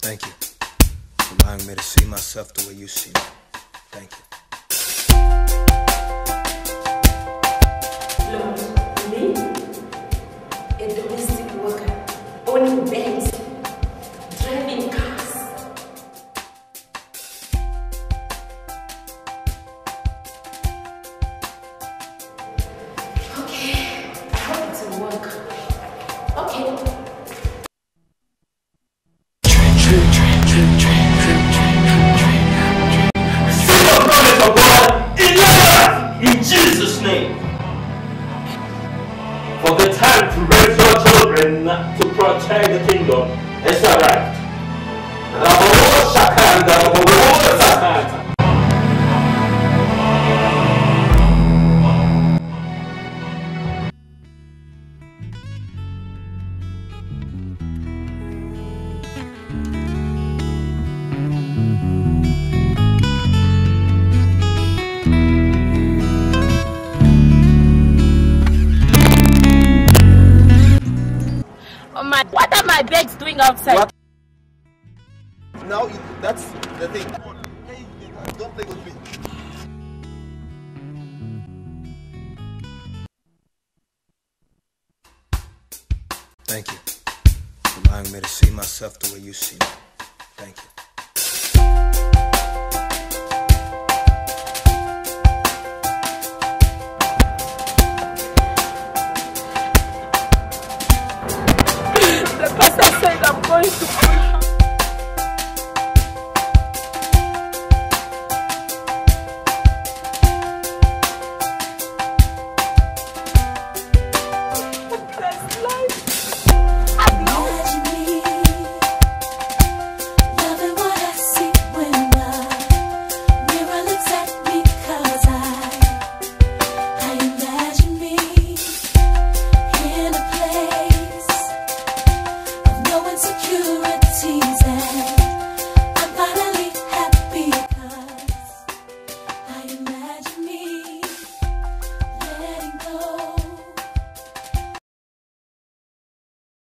Thank you for allowing me to see myself the way you see me. Thank you. Lord, me, a domestic worker, owning banks, driving cars. Okay, I hope it will work. Okay. In Jesus' name, for the time to raise your children to protect the kingdom has arrived. What are my bags doing outside? What? Now, that's the thing. Hey, don't play with me. Thank you for allowing me to see myself the way you see me. Thank you.